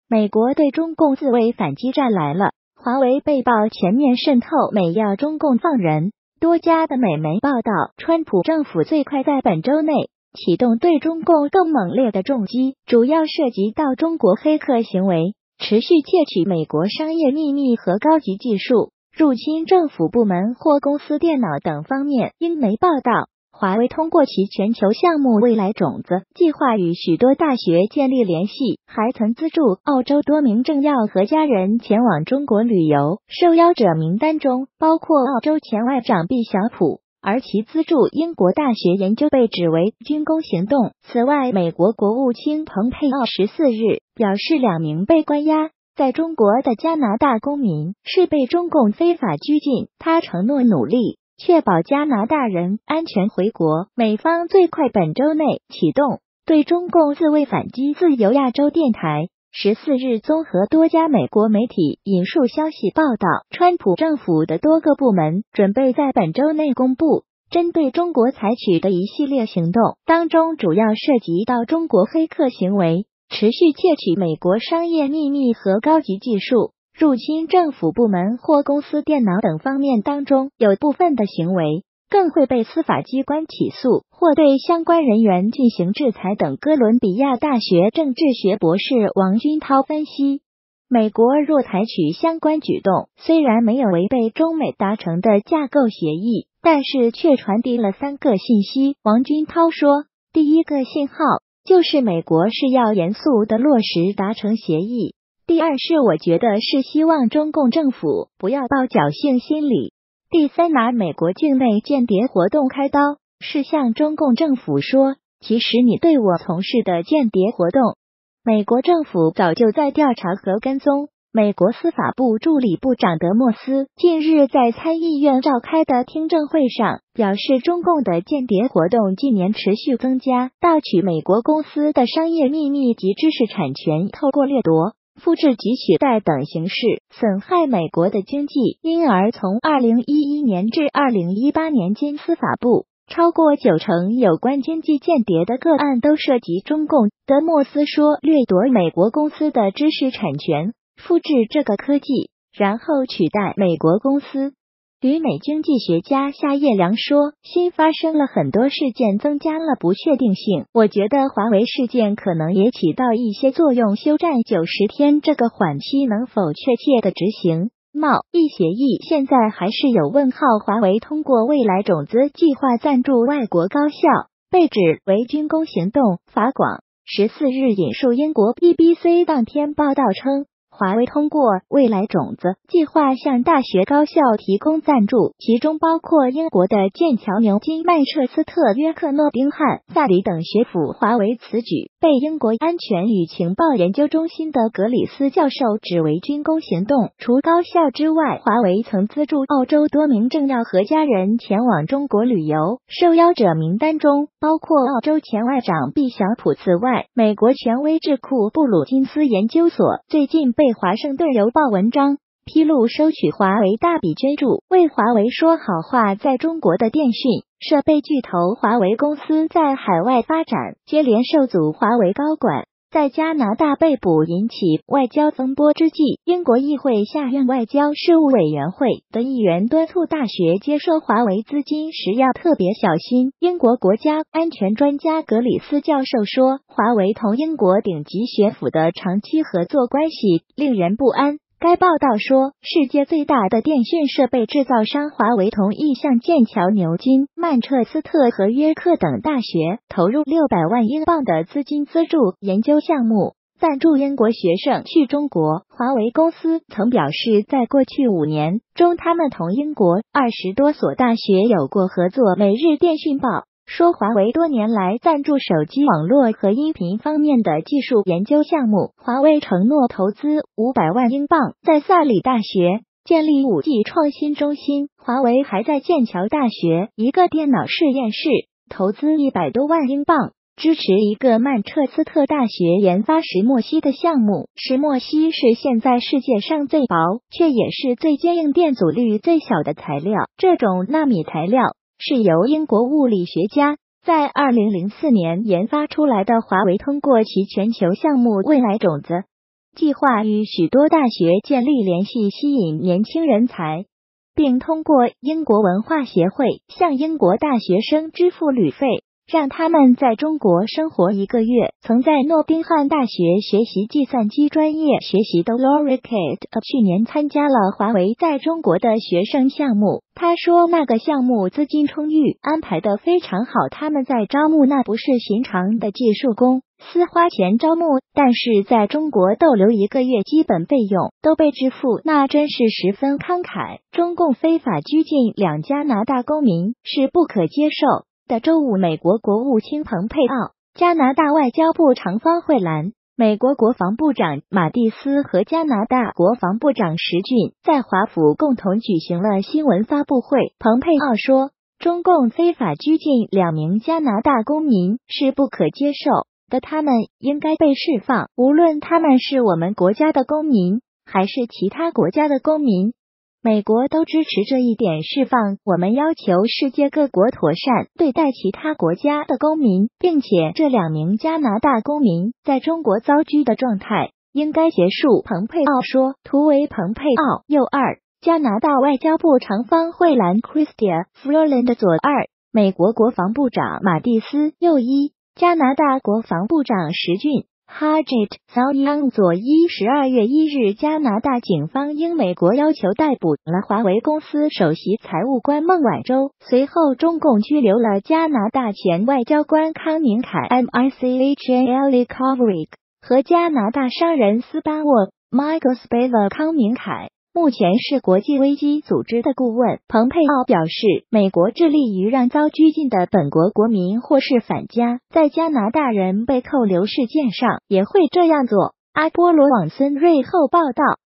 美国对中共自卫反击战来了，华为被曝全面渗透美要中共放人。多家的美媒报道，川普政府最快在本周内启动对中共更猛烈的重击，主要涉及到中国黑客行为，持续窃取美国商业秘密和高级技术，入侵政府部门或公司电脑等方面。英媒报道，华为通过其全球项目未来种子计划与许多大学建立联系，还曾资助澳洲多名政要和家人前往中国旅游，受邀者名单中包括澳洲前外长毕晓普，而其资助英国大学研究被指为军工行动。此外，美国国务卿蓬佩奥14日表示，2名被关押在中国的加拿大公民是被中共非法拘禁，他承诺努力确保加拿大人安全回国。美方最快本周内启动对中共自卫反击。自由亚洲电台14日综合多家美国媒体引述消息报道，川普政府的多个部门准备在本周内公布针对中国采取的一系列行动，当中主要涉及到中国黑客行为，持续窃取美国商业秘密和高级技术，入侵政府部门或公司电脑等方面。当中有部分的行为更会被司法机关起诉或对相关人员进行制裁等。哥伦比亚大学政治学博士王军涛分析，美国若采取相关举动，虽然没有违背中美达成的架构协议，但是却传递了3个信息。王军涛说，第一个信号就是美国是要严肃地落实达成协议，第二是我觉得是希望中共政府不要抱侥幸心理，第三拿美国境内间谍活动开刀，是向中共政府说，其实你对我从事的间谍活动，美国政府早就在调查和跟踪。美国司法部助理部长德莫斯近日在参议院召开的听证会上表示，中共的间谍活动近年持续增加，盗取美国公司的商业秘密及知识产权，透过掠夺、复制及取代等形式损害美国的经济。因而从2011年至2018年间，司法部超过90%有关经济间谍的个案都涉及中共。德莫斯说，掠夺美国公司的知识产权，复制这个科技，然后取代美国公司。旅美经济学家夏叶良说，新发生了很多事件，增加了不确定性。我觉得华为事件可能也起到一些作用。休战90天这个缓期能否确切的执行贸易协议，现在还是有问号。华为通过未来种子计划赞助外国高校，被指为军工行动。法广14日引述英国 BBC 当天报道称，华为通过未来种子计划向大学高校提供赞助，其中包括英国的剑桥、牛津、曼彻斯特、约克、诺丁汉、萨里等学府。华为此举被英国安全与情报研究中心的格里斯教授指为军工行动。除高校之外，华为曾资助澳洲多名政要和家人前往中国旅游，受邀者名单中包括澳洲前外长毕晓普。此外，美国权威智库布鲁金斯研究所最近被华盛顿邮报文章披露收取华为大笔捐助，为华为说好话。在中国的电讯设备巨头华为公司在海外发展，接连受阻。华为高管在加拿大被捕，引起外交风波之际，英国议会下院外交事务委员会的议员敦促大学接收华为资金时要特别小心。英国国家安全专家格里斯教授说，华为同英国顶级学府的长期合作关系令人不安。该报道说，世界最大的电讯设备制造商华为同意向剑桥、牛津、曼彻斯特和约克等大学投入600万英镑的资金资助研究项目，赞助英国学生去中国。华为公司曾表示，在过去5年中，他们同英国20多所大学有过合作。每日电讯报说，华为多年来赞助手机网络和音频方面的技术研究项目。华为承诺投资500万英镑，在萨里大学建立5G 创新中心。华为还在剑桥大学一个电脑试验室投资100多万英镑，支持一个曼彻斯特大学研发石墨烯的项目。石墨烯是现在世界上最薄，却也是最坚硬、电阻率最小的材料。这种纳米材料是由英国物理学家在2004年研发出来的。华为通过其全球项目未来种子计划与许多大学建立联系，吸引年轻人才，并通过英国文化协会向英国大学生支付旅费，让他们在中国生活1个月。曾在诺丁汉大学学习计算机专业学习的 Laurie Kate 去年参加了华为在中国的学生项目。他说那个项目资金充裕，安排得非常好，他们在招募那不是寻常的技术公司花钱招募，但是在中国逗留1个月，基本费用都被支付，那真是十分慷慨。中共非法拘禁2加拿大公民是不可接受的。周五，美国国务卿蓬佩奥、加拿大外交部长方慧兰、美国国防部长马蒂斯和加拿大国防部长石俊在华府共同举行了新闻发布会。蓬佩奥说，中共非法拘禁2名加拿大公民是不可接受的，他们应该被释放，无论他们是我们国家的公民还是其他国家的公民，美国都支持这一点释放。我们要求世界各国妥善对待其他国家的公民，并且这2名加拿大公民在中国遭拘的状态应该结束。蓬佩奥说，图为蓬佩奥右2，加拿大外交部长方慧兰 Chrystia Freeland 左2，美国国防部长马蒂斯右1，加拿大国防部长石俊Harjit Sawant 左1。12月1日，加拿大警方应美国要求逮捕了华为公司首席财务官孟晚舟，随后中共拘留了加拿大前外交官康明凯 MICHAEL Kovrig 和加拿大商人斯巴沃 Michael Spavor。康明凯目前是国际危机组织的顾问。蓬佩奥表示，美国致力于让遭拘禁的本国国民或是返家，在加拿大人被扣留事件上也会这样做。阿波罗网孙瑞后报道。